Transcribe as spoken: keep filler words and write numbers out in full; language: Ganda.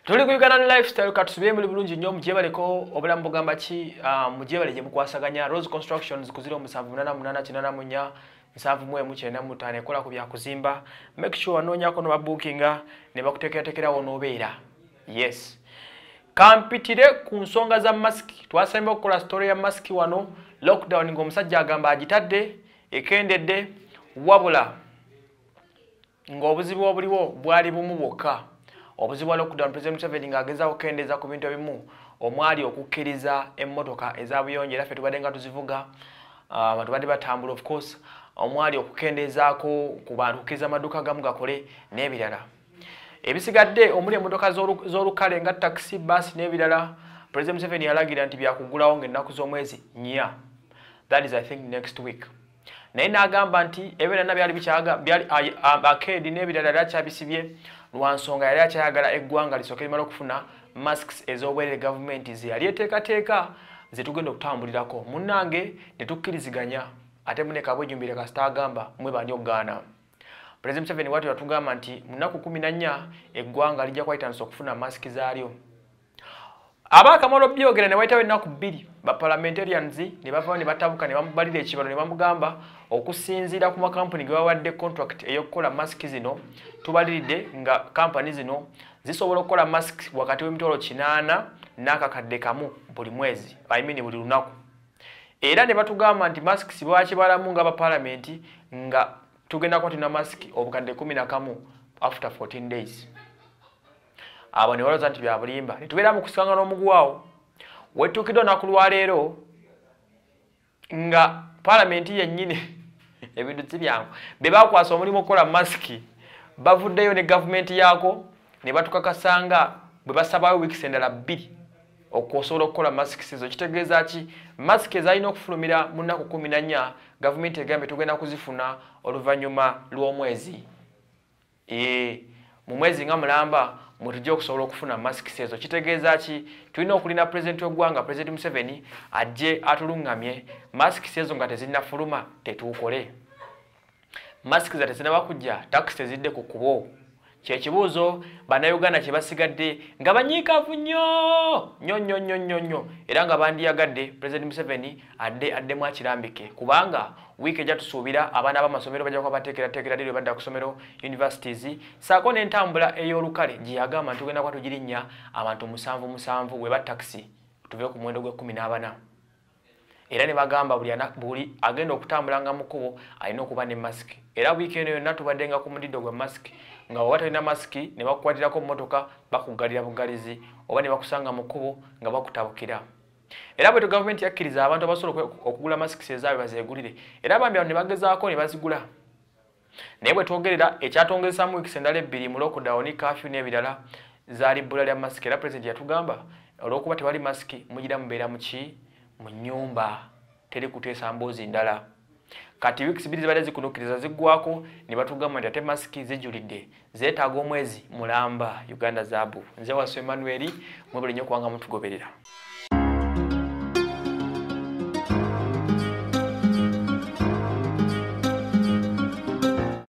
Tuli ku Uganda lifestyle katusubire muri bulungi nnyo mujebaleko obulamu bugamba ki mujebale je mukwasaganya Rose Constructions ku zero seven eight eight eight nine four seven one nine five nine ekola ku bya kuzimba. Make sure anoonyako no bookinga ne bakuteekerateekera wono obeera. Yes. Kampitire ku nsonga za mask. Twasemba okukola story ya mask wano lockdown ng'omusajja agamba agitadde ekendedde wabula ng'obuzibu obuliwo bwali bumu bwokka. Obuzibu lockdown President Museveni ng'ageza okukendeza ku bintu ebimu omwali okukkiriza emmotoka ezabuyonjo era ffe tubadde nga tuzivuga uh, tubadde batambula of course omwali okukendezaako ku bantu kukkiriza amaduuka gamu gakole n'ebirala ebisigadde omuli emmotoka z'olukale nga taxi bus n'ebirala President Museveni yalagira nti byakugulawo ng'ennaku z'omwezi nnya. That is I think next week. Naye n'agamba nti ebyonna byali bikyaga byali akedi n'ebirala lyakyabisibye lwansonga yali akyayagala eggwanga lisooke limala okufuna masks ez'obwerere gavumenti ze yali eteekateeka ze tugenda okutambulirako. Munnange ne tukkiriziganya ate muneka bwejumbire kasita agamba mwe bani okugaana. President Museveni watu yatugamba nti mu nnaku kumi na nnya eggwanga lijja kwayitandisa okufuna masiki zaalyo. Abaakamalo byogera ne wayitawo ennaku bbiri ba parliamentarians ne bavaawo ne batabuka ne bamubalira ekibalo ne bamugamba okusinziira ku makampuni ge bawadde contract ey'okukola masiki zino tubaliridde nga kampani zino zisobola okukola masiki wakati w'emitwalo kinaana n'akakadde kamu buli mwezi I mean buli lunaku. Era ne batugamba nti masiki bwakibalamu nga abapalamenti nga tugenda kuba tulina masiki obukadde kumi na kamu after fourteen days. Abo ne balowooza nti bya bulimba ne tubeera mu kusikanga n'omugwawo wetuukiddwa olunaku lwa leero nga palamenti yennyini ebintu si byangu be baakwasa omulimu okukola masiki bavuddeyo ne gavumenti yaako ne batukakasanga bwe basabayo wiikisi endala bbiri okusobola okukola masiki ezo. Kitegeeza ki? Masiki ezalina okufulumira mu nnaku kumi na nnya gavumenti egambye tugenda kuzifuna oluvannyuma lw'omwezi. Ee, mu mwezi nga mulamba mutujja okusobola okufuna masiki ezo. Kitegeeza ki? Tulina okulina pulezidenti w'eggwanga President Museveni ajje atulungamye masiki ezo nga tezinnafuluma tetuukole. Masiki za tezinnaba kujja takisi tezidde ku kkubo. Kyekibuuzo bannayuganda kye basigadde nga banyiikaavu nnyo nnyo nnyo nnyo nnyo nnyo era nga bandiyagadde President Museveni adde addemu akirambike kubanga wiiki ejja tusuubira abaana b'amasomero bajja kuba bateekerateekera diri badda ku ssomero universities saako n'entambula ey'olukale gye yagamba nti tugenda kuba tugirinnya abantu musanvu musanvu bwe ba takisi tuve ku muwendo gw'ekkumi n'abana. Era ne bagamba buli buli agenda okutambula nga mu kkubo alina okuba ne masiki. Era wiiki eno yonna tubadde nga ku mudiddo gwa masiki nga bw'oba talina masiki ne bakukwatirako mu mmotoka bakugalira bugalizi oba ne bakusanga mu kkubo nga bakutabukira. Era bwe gavumenti yakkiriza abantu abasobola okugula masiki ezaabwe bazeegulire era bambi ne bagezaako ne bazigula. Naye bwe twogerera ekyatongezesaamu wiikisi endala ebbiri mu lockdown kafyu n'ebirala zaali bbula lya masiki. Era pulezidenti yatugamba olw'okuba tewali masiki mugira mubeera mu ki mu nnyumba teri kuteesa mboozi ndala. Kati wiikisi bbiri zibadde zikunukkiriza ziggwako ne batugamba nti ate masiki zijulidde zeetaaga omwezi mulamba Uganda zaabu. Nze wasu Emmanuel mwebale nnyo kubanga mutugoberera.